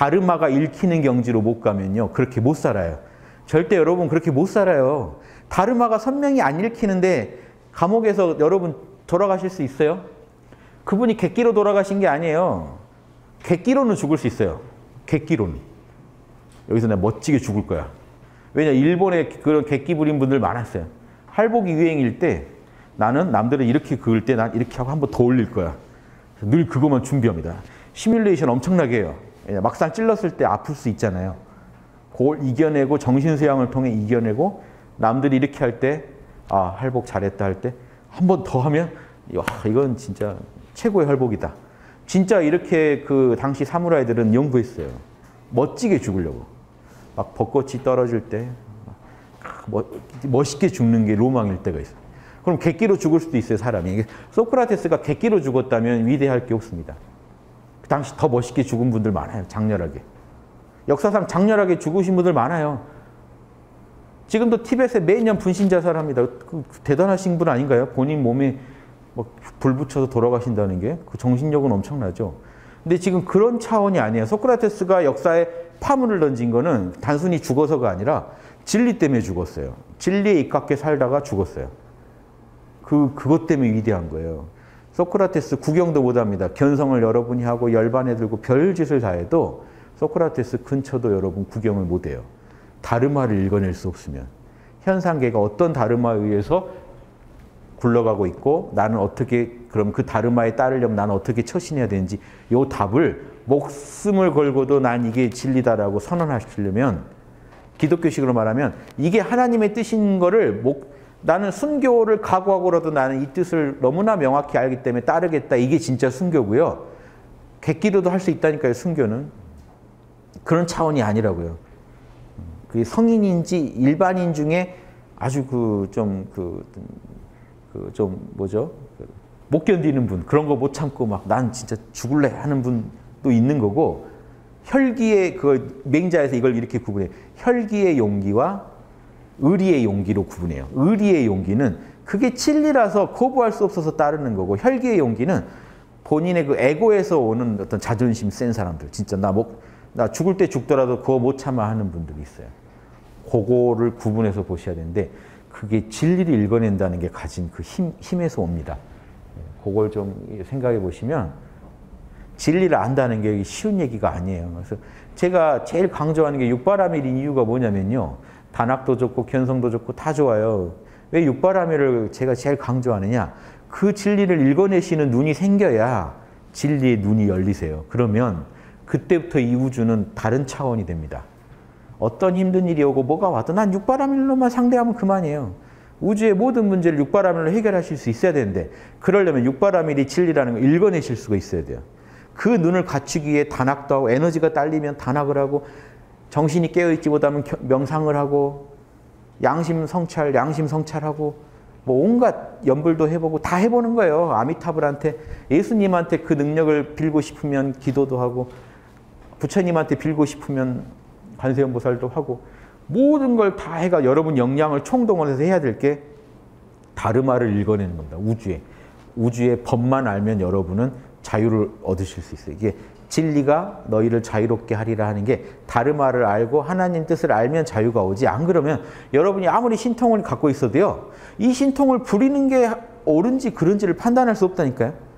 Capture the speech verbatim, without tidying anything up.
다르마가 읽히는 경지로 못 가면요. 그렇게 못 살아요. 절대 여러분 그렇게 못 살아요. 다르마가 선명히 안 읽히는데 감옥에서 여러분 돌아가실 수 있어요? 그분이 객기로 돌아가신 게 아니에요. 객기로는 죽을 수 있어요. 객기로는. 여기서 내가 멋지게 죽을 거야. 왜냐, 일본에 그런 객기 부린 분들 많았어요. 할복이 유행일 때 나는 남들은 이렇게 그을 때 난 이렇게 하고 한 번 더 올릴 거야. 늘 그것만 준비합니다. 시뮬레이션 엄청나게 해요. 막상 찔렀을 때 아플 수 있잖아요. 그걸 이겨내고 정신수양을 통해 이겨내고 남들이 이렇게 할 때 아, 할복 잘했다 할 때 한 번 더 하면 와, 이건 진짜 최고의 할복이다. 진짜 이렇게 그 당시 사무라이들은 연구했어요. 멋지게 죽으려고. 막 벚꽃이 떨어질 때 멋있게 죽는 게 로망일 때가 있어요. 그럼 객기로 죽을 수도 있어요, 사람이. 소크라테스가 객기로 죽었다면 위대할 게 없습니다. 그 당시 더 멋있게 죽은 분들 많아요, 장렬하게. 역사상 장렬하게 죽으신 분들 많아요. 지금도 티벳에 매년 분신자살합니다. 그 대단하신 분 아닌가요? 본인 몸에 불 붙여서 돌아가신다는 게 그 정신력은 엄청나죠. 근데 지금 그런 차원이 아니에요. 소크라테스가 역사에 파문을 던진 거는 단순히 죽어서가 아니라 진리 때문에 죽었어요. 진리에 입각해 살다가 죽었어요. 그, 그것 때문에 위대한 거예요. 소크라테스 구경도 못합니다. 견성을 여러분이 하고 열반에 들고 별짓을 다 해도 소크라테스 근처도 여러분 구경을 못해요. 다르마를 읽어낼 수 없으면. 현상계가 어떤 다르마에 의해서 굴러가고 있고 나는 어떻게 그럼 그 다르마에 따르려면 나는 어떻게 처신해야 되는지 이 답을 목숨을 걸고도 난 이게 진리다라고 선언하시려면 기독교식으로 말하면 이게 하나님의 뜻인 거를 목, 나는 순교를 각오하고라도 나는 이 뜻을 너무나 명확히 알기 때문에 따르겠다. 이게 진짜 순교고요. 객기로도 할 수 있다니까요. 순교는. 그런 차원이 아니라고요. 그게 성인인지 일반인 중에 아주 그 좀 그 그 좀 뭐죠? 못 견디는 분, 그런 거 못 참고 막 난 진짜 죽을래 하는 분도 있는 거고, 혈기의 그 맹자에서 이걸 이렇게 구분해요. 혈기의 용기와 의리의 용기로 구분해요. 의리의 용기는 그게 진리라서 거부할 수 없어서 따르는 거고, 혈기의 용기는 본인의 그 에고에서 오는 어떤 자존심 센 사람들, 진짜 나 뭐 나 죽을 때 죽더라도 그거 못 참아 하는 분들이 있어요. 그거를 구분해서 보셔야 되는데, 그게 진리를 읽어낸다는 게 가진 그 힘, 힘에서 옵니다. 그걸 좀 생각해 보시면 진리를 안다는 게 쉬운 얘기가 아니에요. 그래서 제가 제일 강조하는 게 육바라밀인 이유가 뭐냐면요. 단학도 좋고 견성도 좋고 다 좋아요. 왜 육바라밀을 제가 제일 강조하느냐. 그 진리를 읽어내시는 눈이 생겨야 진리의 눈이 열리세요. 그러면 그때부터 이 우주는 다른 차원이 됩니다. 어떤 힘든 일이 오고 뭐가 와도 난 육바라밀로만 상대하면 그만이에요. 우주의 모든 문제를 육바라밀로 해결하실 수 있어야 되는데, 그러려면 육바라밀이 진리라는 걸 읽어내실 수가 있어야 돼요. 그 눈을 갖추기 위해 단학도 하고, 에너지가 딸리면 단학을 하고, 정신이 깨어있지 못하면 명상을 하고, 양심 성찰, 양심 성찰하고, 뭐 온갖 연불도 해보고 다 해보는 거예요. 아미타불한테, 예수님한테 그 능력을 빌고 싶으면 기도도 하고, 부처님한테 빌고 싶으면 관세음보살도 하고, 모든 걸 다 해가 여러분 역량을 총동원해서 해야 될 게 다르마를 읽어내는 겁니다. 우주에. 우주의 법만 알면 여러분은 자유를 얻으실 수 있어요. 이게 진리가 너희를 자유롭게 하리라 하는 게, 다르마를 알고 하나님 뜻을 알면 자유가 오지, 안 그러면 여러분이 아무리 신통을 갖고 있어도요, 이 신통을 부리는 게 옳은지 그른지를 판단할 수 없다니까요.